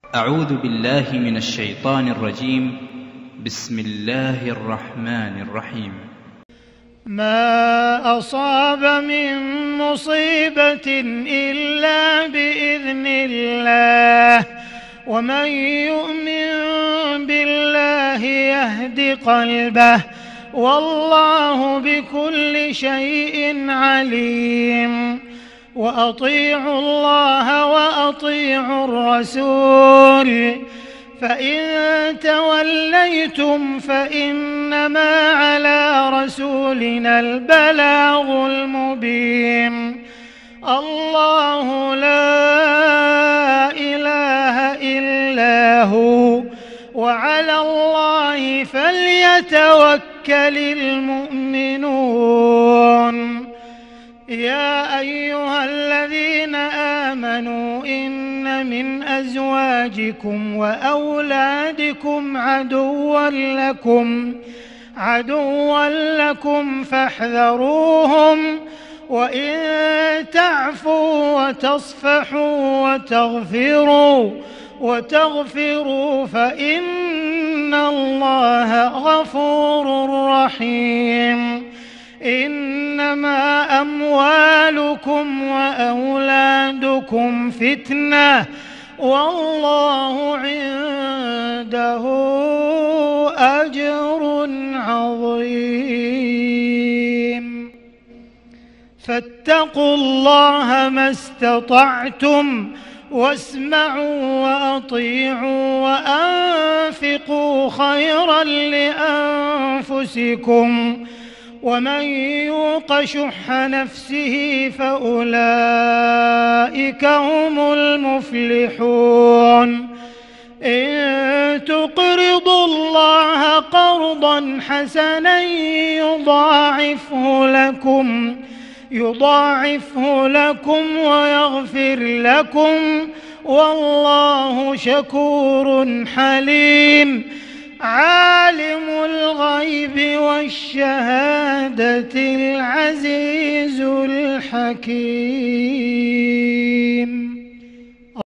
أعوذ بالله من الشيطان الرجيم. بسم الله الرحمن الرحيم. ما أصاب من مصيبة إلا بإذن الله، ومن يؤمن بالله يهد قلبه، والله بكل شيء عليم. وأطيعوا الله وأطيعوا الرسول، فإن توليتم فإنما على رسولنا البلاغ المبين. الله لا إله إلا هو، وعلى الله فليتوكل المؤمنون. يا أيها الذين آمنوا إن من أزواجكم وأولادكم عدوا لكم فاحذروهم، وإن تعفوا وتصفحوا وتغفروا فإن الله غفور رحيم. إنما أموالكم وأولادكم فتنة، والله عنده أجر عظيم. فاتقوا الله ما استطعتم، واسمعوا وأطيعوا وأنفقوا خيرا لأنفسكم، ومن يوق شح نفسه فأولئك هم المفلحون. إن تقرضوا الله قرضا حسنا يضاعفه لكم ويغفر لكم، والله شكور حليم. عالم الغيب والشهادة العزيز الحكيم.